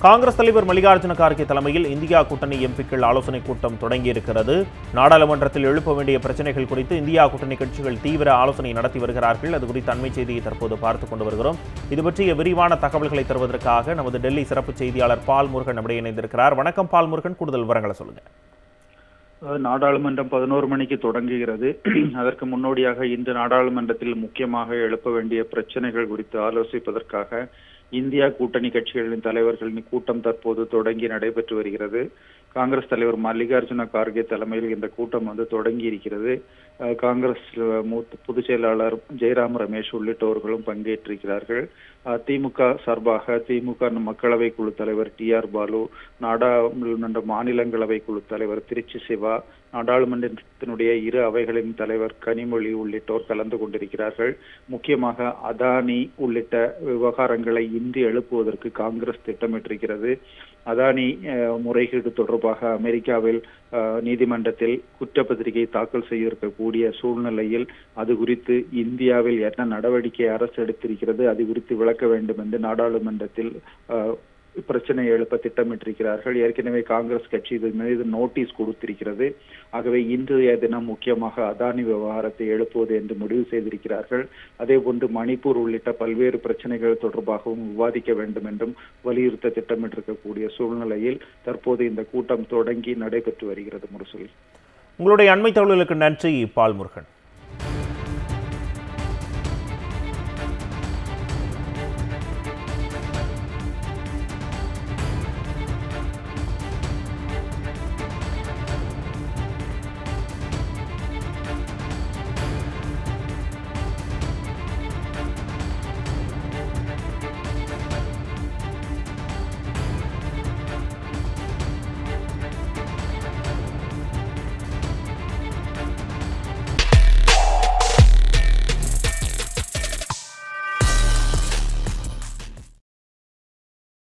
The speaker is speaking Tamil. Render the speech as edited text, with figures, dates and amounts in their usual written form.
காங்கிரஸ் தலைவர் மல்லிகார்ஜுன கார்கே தலைமையில் இந்தியா கூட்டணி எம்பிக்கள் ஆலோசனைக் கூட்டம் தொடங்கியிருக்கிறது. நாடாளுமன்றத்தில் எழுப்ப வேண்டிய பிரச்சனைகள் குறித்து இந்தியா கூட்டணி கட்சிகள் தீவிர ஆலோசனை நடத்தி வருகிறார்கள். அது குறித்த அண்மை செய்தியை தற்போது பார்த்துக் கொண்டு வருகிறோம். இது பற்றிய விரிவான தகவல்களை தருவதற்காக நமது டெல்லி சிறப்பு செய்தியாளர் பால் முருகன் நம்முடைய இணைந்திருக்கிறார். வணக்கம் பால் முருகன், கூடுதல் விவரங்களை சொல்லுங்க. நாடாளுமன்றம் 11 மணிக்கு தொடங்குகிறது. அதற்கு முன்னோடியாக இன்று நாடாளுமன்றத்தில் முக்கியமாக எழுப்ப வேண்டிய பிரச்சனைகள் குறித்து ஆலோசிப்பதற்காக இந்தியா கூட்டணி கட்சிகளின் தலைவர்களின் கூட்டம் தற்போது தொடங்கி நடைபெற்று வருகிறது. காங்கிரஸ் தலைவர் மல்லிகார்ஜுன கார்கே தலைமையில் இந்த கூட்டம் தொடங்கி இருக்கிறது. காங்கிரஸ் மூத்த பொதுச் செயலாளர் ஜெயராம் ரமேஷ் உள்ளிட்டவர்களும் பங்கேற்றிருக்கிறார்கள். திமுக சார்பாக திமுக மக்களவை குழு தலைவர் TR பாலு, நாடாளுமன்ற மாநிலங்களவை குழு தலைவர் திருச்சி சிவா, நாடாளுமன்றத்தினுடைய இரு அவைகளின் தலைவர் கனிமொழி உள்ளிட்டோர் கலந்து கொண்டிருக்கிறார்கள். முக்கியமாக அதானி உள்ளிட்ட விவகாரங்களை இன்று எழுப்புவதற்கு காங்கிரஸ் திட்டமிட்டிருக்கிறது. அதானி முறைகேடு தொடர்பாக அமெரிக்காவில் நீதிமன்றத்தில் குற்றப்பத்திரிகை தாக்கல் செய்திருக்கக்கூடிய சூழ்நிலையில் அது குறித்து இந்தியாவில் என்ன நடவடிக்கை அரசு எடுத்திருக்கிறது, அது குறித்து விளக்க வேண்டும் என்று நாடாளுமன்றத்தில் பிரச்சனை எழுப்ப திட்டமிட்டிருக்கிறார்கள். ஏற்கனவே காங்கிரஸ் கட்சி இது மீது நோட்டீஸ் கொடுத்திருக்கிறது. ஆகவே இன்றைய தினம் முக்கியமாக அதானி விவகாரத்தை எழுப்புவது என்று முடிவு செய்திருக்கிறார்கள். அதே போன்று மணிப்பூர் உள்ளிட்ட பல்வேறு பிரச்சனைகள் தொடர்பாகவும் விவாதிக்க வேண்டும் என்றும் வலியுறுத்த திட்டமிட்டிருக்கக்கூடிய சூழ்நிலையில் தற்போது இந்த கூட்டம் தொடங்கி நடைபெற்று வருகிறது. முரசொலி, உங்களுடைய அண்மை தகவல்களுக்கு நன்றி பால் முருகன்.